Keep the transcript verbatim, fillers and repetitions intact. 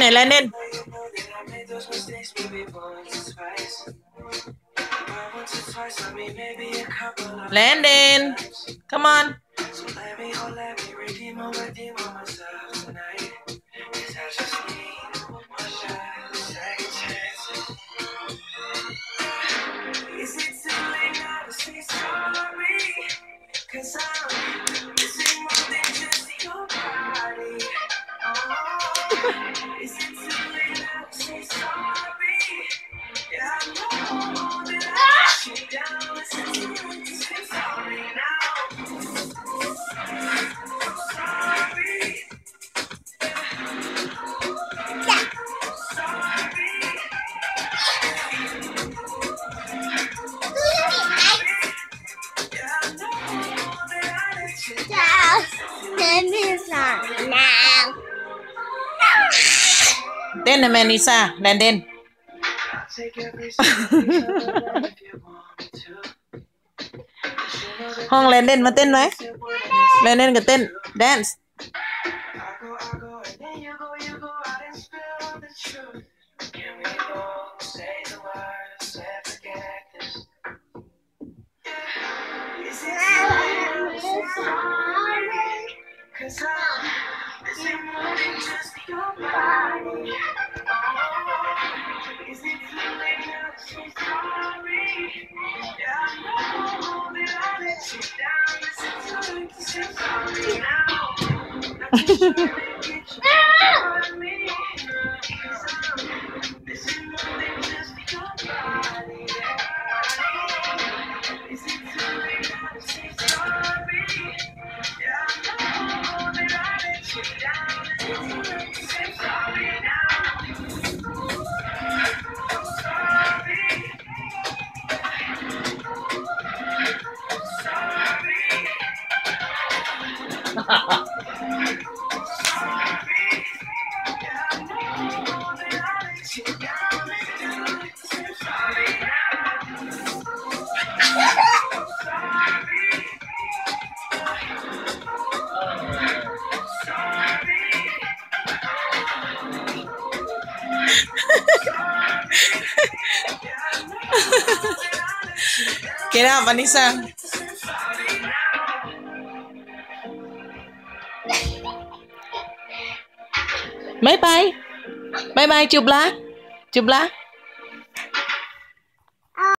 này Landon. Landon, come on. Tên là Melissa, Landon. Hong Landon mà tên mấy? Landon cái tên dance. Get out, Vanessa. Bye bye. Bye bye chụp lá. Chụp lá.